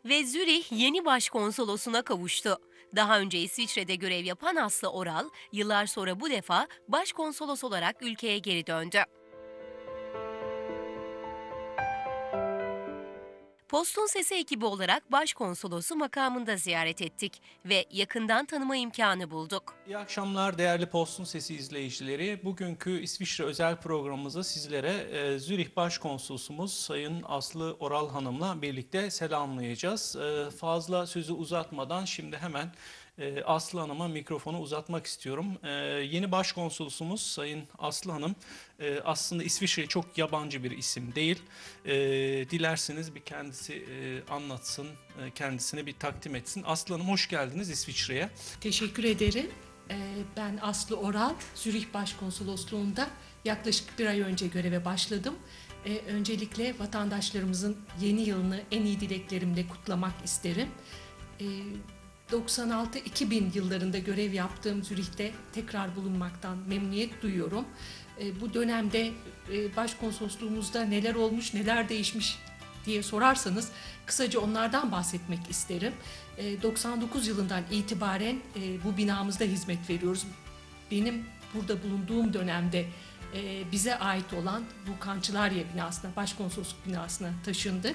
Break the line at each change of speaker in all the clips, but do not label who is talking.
Ve Zürih yeni başkonsolosuna kavuştu. Daha önce İsviçre'de görev yapan Aslı Oral, yıllar sonra bu defa başkonsolos olarak ülkeye geri döndü. Postun Sesi ekibi olarak başkonsolosu makamında ziyaret ettik ve yakından tanıma imkanı bulduk.
İyi akşamlar değerli Postun Sesi izleyicileri. Bugünkü İsviçre özel programımızı sizlere Zürih Başkonsolosumuz Sayın Aslı Oral Hanım'la birlikte selamlayacağız. Fazla sözü uzatmadan şimdi hemen Aslı Hanım'a mikrofonu uzatmak istiyorum. Yeni Başkonsolosumuz Sayın Aslı Hanım aslında İsviçre'ye çok yabancı bir isim değil. Dilerseniz bir kendisi anlatsın, kendisini bir takdim etsin. Aslı Hanım hoş geldiniz İsviçre'ye.
Teşekkür ederim. Ben Aslı Oral, Zürih Başkonsolosluğu'nda yaklaşık bir ay önce göreve başladım. Öncelikle vatandaşlarımızın yeni yılını en iyi dileklerimle kutlamak isterim. 96-2000 yıllarında görev yaptığım Zürih'te tekrar bulunmaktan memnuniyet duyuyorum. Bu dönemde başkonsolosluğumuzda neler olmuş, neler değişmiş diye sorarsanız kısaca onlardan bahsetmek isterim. 99 yılından itibaren bu binamızda hizmet veriyoruz. Benim burada bulunduğum dönemde bize ait olan bu Kançılarya binasına, başkonsolosluk binasına taşındık.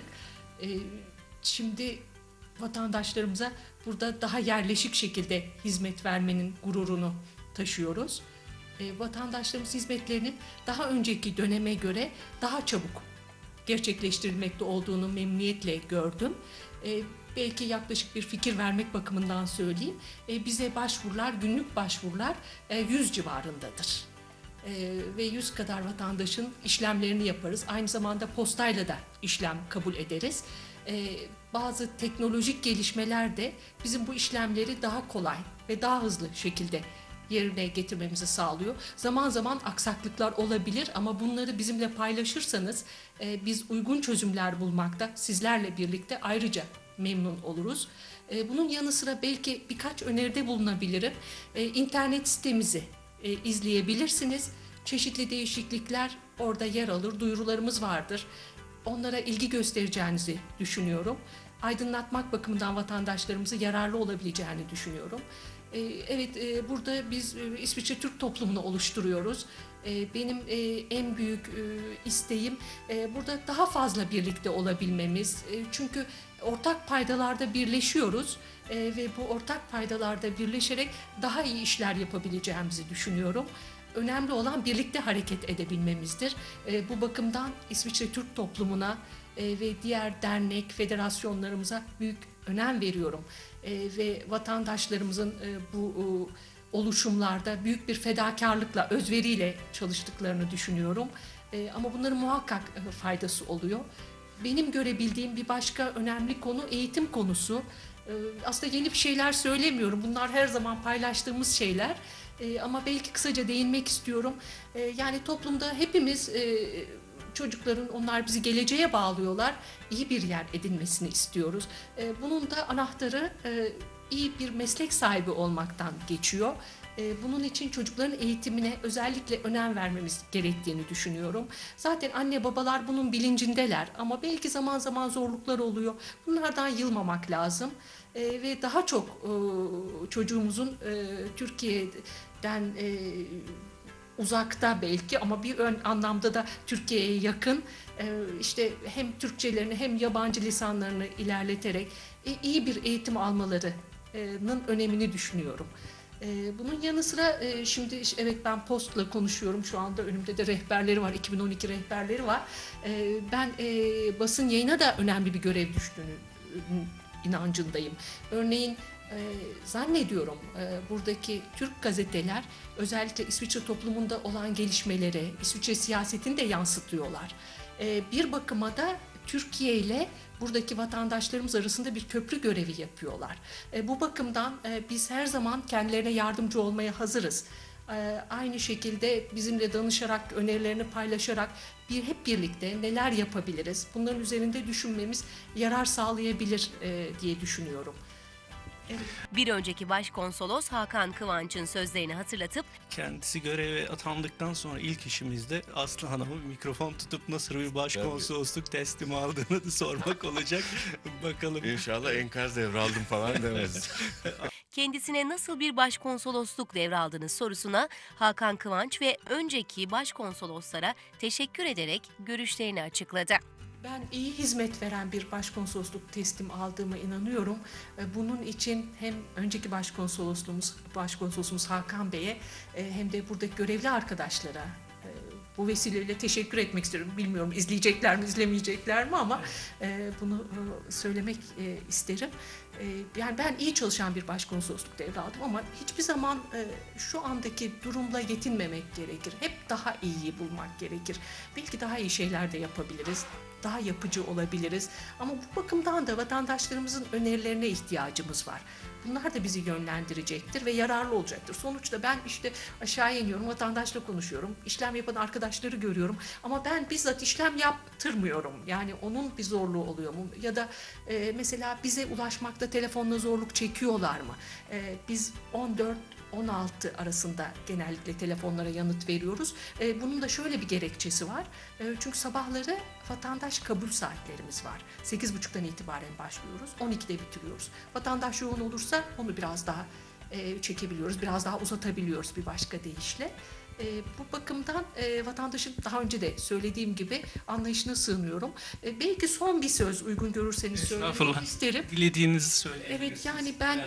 Şimdi vatandaşlarımıza burada daha yerleşik şekilde hizmet vermenin gururunu taşıyoruz. Vatandaşlarımız hizmetlerinin daha önceki döneme göre daha çabuk gerçekleştirilmekte olduğunu memnuniyetle gördüm. Belki yaklaşık bir fikir vermek bakımından söyleyeyim. Bize başvurular, günlük başvurular 100 civarındadır. Ve 100 kadar vatandaşın işlemlerini yaparız. Aynı zamanda postayla da işlem kabul ederiz. Bazı teknolojik gelişmeler de bizim bu işlemleri daha kolay ve daha hızlı şekilde yerine getirmemizi sağlıyor. Zaman zaman aksaklıklar olabilir ama bunları bizimle paylaşırsanız biz uygun çözümler bulmakta sizlerle birlikte ayrıca memnun oluruz. Bunun yanı sıra belki birkaç öneride bulunabilirim. İnternet sitemizi izleyebilirsiniz. Çeşitli değişiklikler orada yer alır, duyurularımız vardır. Onlara ilgi göstereceğinizi düşünüyorum. Aydınlatmak bakımından vatandaşlarımıza yararlı olabileceğini düşünüyorum. Evet, burada biz İsviçre Türk toplumunu oluşturuyoruz. Benim en büyük isteğim burada daha fazla birlikte olabilmemiz. Çünkü ortak paydalarda birleşiyoruz ve bu ortak paydalarda birleşerek daha iyi işler yapabileceğimizi düşünüyorum. Önemli olan birlikte hareket edebilmemizdir. Bu bakımdan İsviçre Türk toplumuna ve diğer dernek, federasyonlarımıza büyük önem veriyorum. Ve vatandaşlarımızın bu oluşumlarda büyük bir fedakarlıkla, özveriyle çalıştıklarını düşünüyorum. Ama bunların muhakkak faydası oluyor. Benim görebildiğim bir başka önemli konu eğitim konusu. Aslında yeni bir şeyler söylemiyorum. Bunlar her zaman paylaştığımız şeyler. Ama belki kısaca değinmek istiyorum. Yani toplumda hepimiz çocukların, onlar bizi geleceğe bağlıyorlar. İyi bir yer edinmesini istiyoruz. Bunun da anahtarı iyi bir meslek sahibi olmaktan geçiyor. Bunun için çocukların eğitimine özellikle önem vermemiz gerektiğini düşünüyorum. Zaten anne babalar bunun bilincindeler ama belki zaman zaman zorluklar oluyor. Bunlardan yılmamak lazım. Ve daha çok çocuğumuzun Türkiye'den uzakta belki ama bir anlamda da Türkiye'ye yakın işte hem Türkçelerini hem yabancı lisanlarını ilerleterek iyi bir eğitim almalarının önemini düşünüyorum. Bunun yanı sıra şimdi evet ben Post'la konuşuyorum şu anda önümde de rehberleri var 2012 rehberleri var. Ben basın yayına da önemli bir görev düştüğünü inancındayım. Örneğin zannediyorum buradaki Türk gazeteler özellikle İsviçre toplumunda olan gelişmeleri, İsviçre siyasetini de yansıtıyorlar. Bir bakıma da Türkiye ile buradaki vatandaşlarımız arasında bir köprü görevi yapıyorlar. Bu bakımdan biz her zaman kendilerine yardımcı olmaya hazırız. Aynı şekilde bizimle danışarak, önerilerini paylaşarak hep birlikte neler yapabiliriz? Bunların üzerinde düşünmemiz yarar sağlayabilir diye düşünüyorum.
Bir önceki başkonsolos Hakan Kıvanç'ın sözlerini hatırlatıp
Kendisi göreve atandıktan sonra ilk işimizde Aslı Hanım'ın mikrofon tutup nasıl bir başkonsolosluk teslimi aldığını da sormak olacak. Bakalım.
İnşallah enkaz devraldım falan demez.
kendisine nasıl bir başkonsolosluk devraldınız sorusuna Hakan Kıvanç ve önceki başkonsoloslara teşekkür ederek görüşlerini açıkladı.
Ben iyi hizmet veren bir başkonsolosluk teslim aldığıma inanıyorum. Bunun için hem önceki başkonsolosumuz Hakan Bey'e hem de buradaki görevli arkadaşlara bu vesileyle teşekkür etmek istiyorum. Bilmiyorum izleyecekler mi, izlemeyecekler mi ama bunu söylemek isterim. Yani ben iyi çalışan bir başkonsolosluk devraldım ama hiçbir zaman şu andaki durumla yetinmemek gerekir. Hep daha iyiyi bulmak gerekir. Belki daha iyi şeyler de yapabiliriz. Daha yapıcı olabiliriz. Ama bu bakımdan da vatandaşlarımızın önerilerine ihtiyacımız var. Bunlar da bizi yönlendirecektir ve yararlı olacaktır. Sonuçta ben işte aşağıya iniyorum, vatandaşla konuşuyorum, işlem yapan arkadaşları görüyorum ama ben bizzat işlem yaptırmıyorum. Yani onun bir zorluğu oluyor mu? Ya da mesela bize ulaşmakta telefonla zorluk çekiyorlar mı? Biz 14-16 arasında genellikle telefonlara yanıt veriyoruz. Bunun da şöyle bir gerekçesi var. Çünkü sabahları vatandaş kabul saatlerimiz var. 8.30'dan itibaren başlıyoruz. 12'de bitiriyoruz. Vatandaş yoğun olursa onu biraz daha çekebiliyoruz. Biraz daha uzatabiliyoruz bir başka deyişle. Bu bakımdan vatandaşın daha önce de söylediğim gibi anlayışına sığınıyorum. Belki son bir söz uygun görürseniz söylemek isterim.
Dilediğinizi söyleyebilirsiniz.
Evet yani ben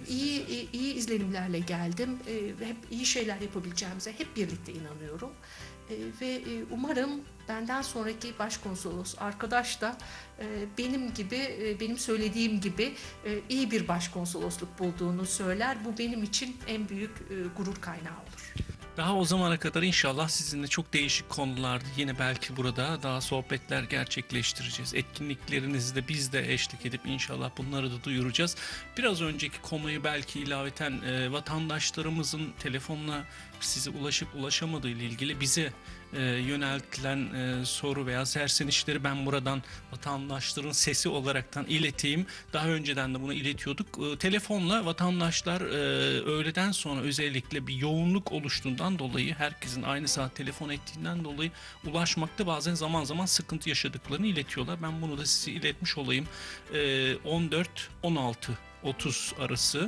iyi izlenimlerle geldim. Hep iyi şeyler yapabileceğimize hep birlikte inanıyorum. Ve umarım benden sonraki başkonsolos arkadaş da benim gibi, benim söylediğim gibi iyi bir başkonsolosluk bulduğunu söyler. Bu benim için en büyük gurur kaynağı olur.
Daha o zamana kadar inşallah sizinle çok değişik konularda yine belki burada daha sohbetler gerçekleştireceğiz. Etkinliklerinizde biz de eşlik edip inşallah bunları da duyuracağız. Biraz önceki konuyu belki ilaveten vatandaşlarımızın telefonla size ulaşıp ulaşamadığı ile ilgili bize yöneltilen soru veya serzenişleri ben buradan vatandaşların sesi olaraktan ileteyim. Daha önceden de bunu iletiyorduk. Telefonla vatandaşlar öğleden sonra özellikle bir yoğunluk oluştuğundan dolayı herkesin aynı saat telefon ettiğinden dolayı ulaşmakta bazen zaman zaman sıkıntı yaşadıklarını iletiyorlar. Ben bunu da size iletmiş olayım. 14-16-30 arası.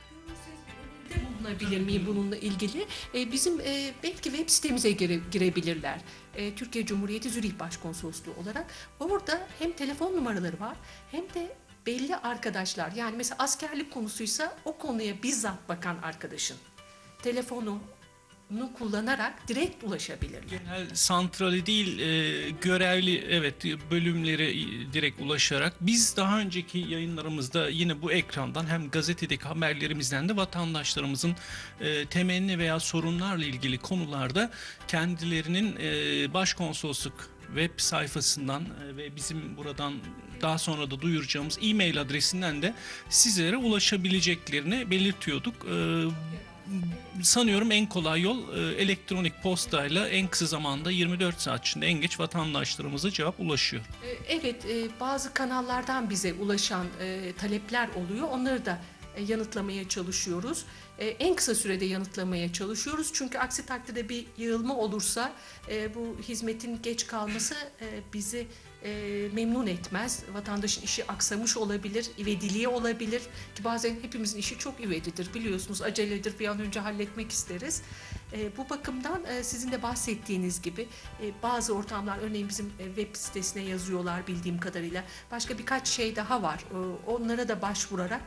Bulunabilir miyim bununla ilgili? Bizim belki web sitemize girebilirler. Türkiye Cumhuriyeti Zürih Başkonsolosluğu olarak. Orada hem telefon numaraları var hem de belli arkadaşlar. Yani mesela askerlik konusuysa o konuya bizzat bakan arkadaşın telefonunu kullanarak direkt ulaşabilirler.
Genel santrali değil görevli bölümlere direkt ulaşarak biz daha önceki yayınlarımızda yine bu ekrandan hem gazetedeki haberlerimizden de vatandaşlarımızın temenni veya sorunlarla ilgili konularda kendilerinin başkonsolosluk web sayfasından ve bizim buradan daha sonra da duyuracağımız e-mail adresinden de sizlere ulaşabileceklerini belirtiyorduk. Sanıyorum en kolay yol elektronik postayla en kısa zamanda 24 saat içinde en geç vatandaşlarımıza cevap ulaşıyor.
Evet, bazı kanallardan bize ulaşan talepler oluyor. Onları da yanıtlamaya çalışıyoruz. En kısa sürede yanıtlamaya çalışıyoruz. Çünkü aksi takdirde bir yığılma olursa bu hizmetin geç kalması bizi memnun etmez. Vatandaşın işi aksamış olabilir, ivediliği olabilir ki bazen hepimizin işi çok ivedidir. Biliyorsunuz aceledir, bir an önce halletmek isteriz. Bu bakımdan sizin de bahsettiğiniz gibi bazı ortamlar örneğin bizim web sitesine yazıyorlar bildiğim kadarıyla. Başka birkaç şey daha var. Onlara da başvurarak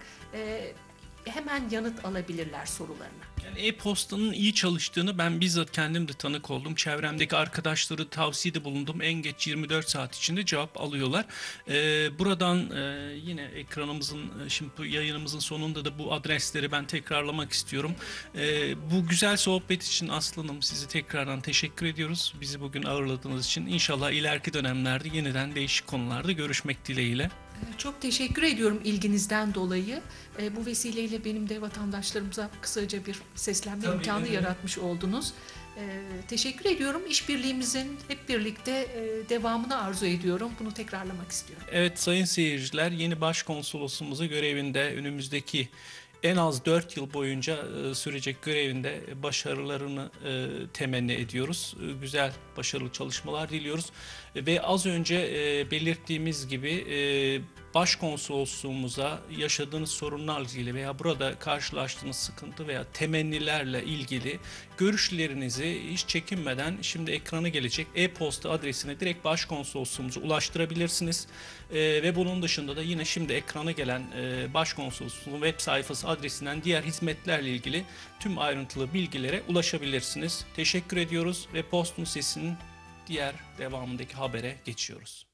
hemen yanıt alabilirler sorularına.
Yani e-postanın iyi çalıştığını ben bizzat kendim de tanık oldum. Çevremdeki arkadaşları tavsiyede bulundum. En geç 24 saat içinde cevap alıyorlar. Buradan yine ekranımızın, şimdi bu yayınımızın sonunda da bu adresleri ben tekrarlamak istiyorum. Bu güzel sohbet için Aslı Hanım size tekrardan teşekkür ediyoruz. Bizi bugün ağırladığınız için. İnşallah ileriki dönemlerde yeniden değişik konularda görüşmek dileğiyle.
Çok teşekkür ediyorum ilginizden dolayı. Bu vesileyle benim de vatandaşlarımıza kısaca bir seslenme imkanı yaratmış oldunuz. Teşekkür ediyorum. İşbirliğimizin hep birlikte devamını arzu ediyorum. Bunu tekrarlamak istiyorum.
Evet sayın seyirciler, yeni başkonsolosumuzu görevinde önümüzdeki en az 4 yıl boyunca sürecek görevinde başarılarını temenni ediyoruz. Güzel, başarılı çalışmalar diliyoruz. Ve az önce belirttiğimiz gibi başkonsolosluğumuza yaşadığınız sorunlarla ilgili veya burada karşılaştığınız sıkıntı veya temennilerle ilgili görüşlerinizi hiç çekinmeden şimdi ekrana gelecek e-posta adresine direkt başkonsolosluğumuza ulaştırabilirsiniz. Ve bunun dışında da yine şimdi ekrana gelen başkonsolosluğun web sayfası adresinden diğer hizmetlerle ilgili tüm ayrıntılı bilgilere ulaşabilirsiniz. Teşekkür ediyoruz ve Postun Sesi'nin diğer devamındaki habere geçiyoruz.